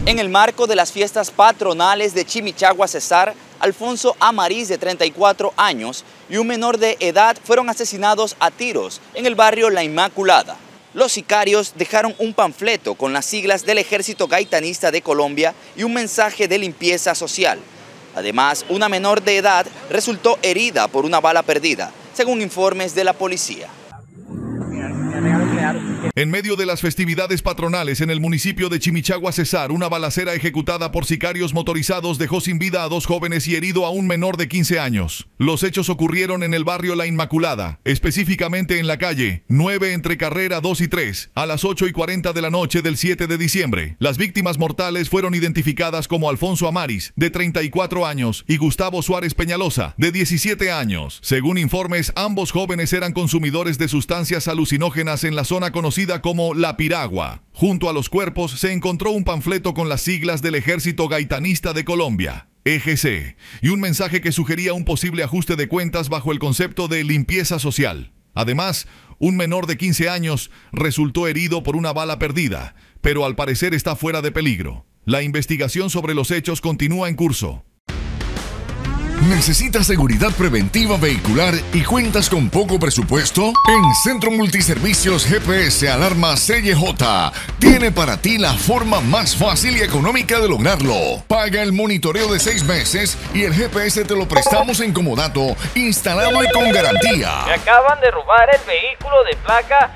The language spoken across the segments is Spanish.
En el marco de las fiestas patronales de Chimichagua, Cesar, Alfonso Amariz, de 34 años, y un menor de edad fueron asesinados a tiros en el barrio La Inmaculada. Los sicarios dejaron un panfleto con las siglas del Ejército Gaitanista de Colombia y un mensaje de limpieza social. Además, una menor de edad resultó herida por una bala perdida, según informes de la policía. En medio de las festividades patronales en el municipio de Chimichagua, Cesar, una balacera ejecutada por sicarios motorizados dejó sin vida a 2 jóvenes y herido a un menor de 15 años. Los hechos ocurrieron en el barrio La Inmaculada, específicamente en la calle 9 entre Carrera 2 y 3, a las 8:40 de la noche del 7 de diciembre. Las víctimas mortales fueron identificadas como Alfonso Amariz, de 34 años, y Gustavo Suárez Peñalosa, de 17 años. Según informes, ambos jóvenes eran consumidores de sustancias alucinógenas en la zona conocida como La Piragua. Junto a los cuerpos se encontró un panfleto con las siglas del Ejército Gaitanista de Colombia, EGC, y un mensaje que sugería un posible ajuste de cuentas bajo el concepto de limpieza social. Además, un menor de 15 años resultó herido por una bala perdida, pero al parecer está fuera de peligro. La investigación sobre los hechos continúa en curso. ¿Necesitas seguridad preventiva vehicular y cuentas con poco presupuesto? En Centro Multiservicios GPS Alarma CJ tiene para ti la forma más fácil y económica de lograrlo. Paga el monitoreo de 6 meses y el GPS te lo prestamos en comodato, instalado y con garantía. Me acaban de robar el vehículo de placa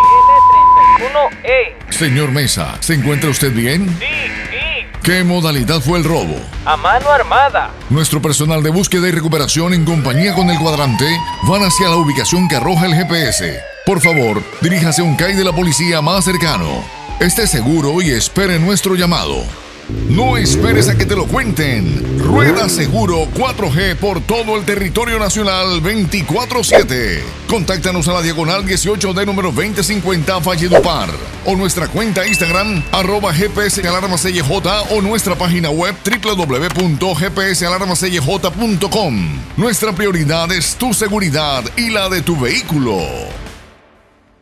APL31E. Señor Mesa, ¿se encuentra usted bien? Sí. ¿Qué modalidad fue el robo? A mano armada. Nuestro personal de búsqueda y recuperación en compañía con el cuadrante van hacia la ubicación que arroja el GPS. Por favor, diríjase a un CAI de la policía más cercano. Esté seguro y espere nuestro llamado. No esperes a que te lo cuenten. Rueda Seguro 4G por todo el territorio nacional 24/7. Contáctanos a la diagonal 18D número 2050 Valledupar o nuestra cuenta Instagram @GPS-alarma-CJ o nuestra página web www.gpsalarma-cj.com. Nuestra prioridad es tu seguridad y la de tu vehículo.